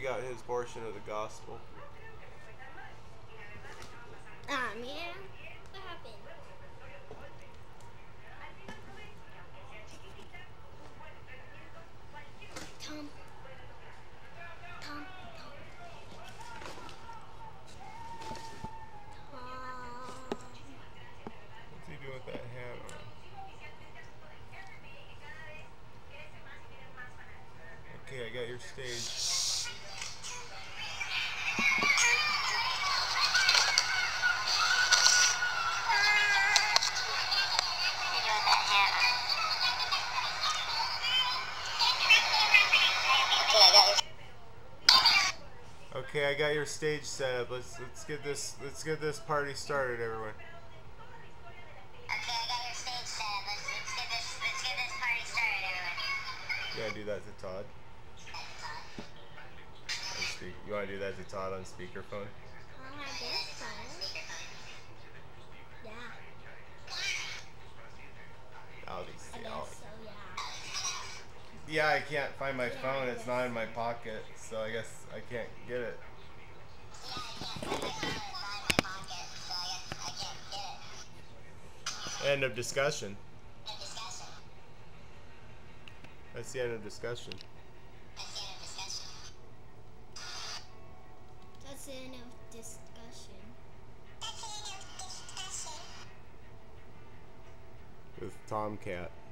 got his portion of the gospel. Ah, man. What happened? Tom. What's he doing with that hat on? Okay, I got your stage. Okay, I got your stage set up. Let's get this party started, everyone. Okay, I got your stage set up. Let's get this party started, everyone. You gotta do that to Todd. You wanna do that to Todd on speakerphone? I guess so. Yeah. Obviously. I guess so, yeah. Yeah, I can't find my phone. It's not in my pocket, so I guess I can't get it. End of discussion. That's the end of discussion. That's the end of discussion. With Tomcat.